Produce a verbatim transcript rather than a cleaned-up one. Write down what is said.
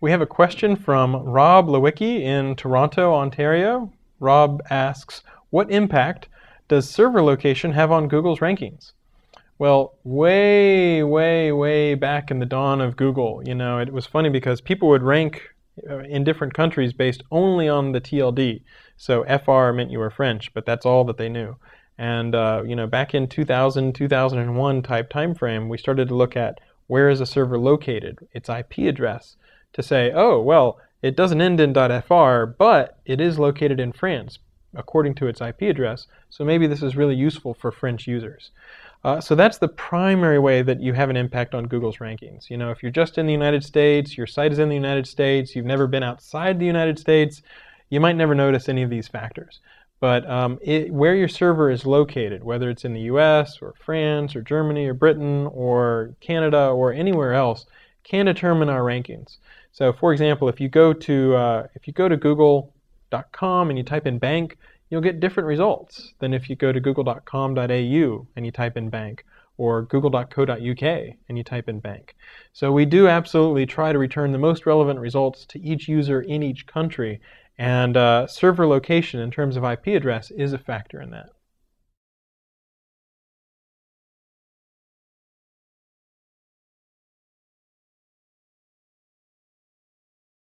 We have a question from Rob Lewicki in Toronto, Ontario. Rob asks, what impact does server location have on Google's rankings? Well, way, way, way back in the dawn of Google, you know, it was funny because people would rank in different countries based only on the T L D. So F R meant you were French, but that's all that they knew. And uh, you know, back in two thousand, two thousand one type time frame, we started to look at where is a server located, its I P address, to say, oh, well, it doesn't end in .fr, but it is located in France according to its I P address, so maybe this is really useful for French users. Uh, so that's the primary way that you have an impact on Google's rankings. You know, if you're just in the United States, your site is in the United States, you've never been outside the United States, you might never notice any of these factors. But um, it, where your server is located, whether it's in the U S or France or Germany or Britain or Canada or anywhere else, can determine our rankings. So, for example, if you go to uh, if you go to google dot com and you type in bank, you'll get different results than if you go to google dot com dot A U and you type in bank, or google dot co dot U K and you type in bank. So we do absolutely try to return the most relevant results to each user in each country, and uh, server location in terms of I P address is a factor in that.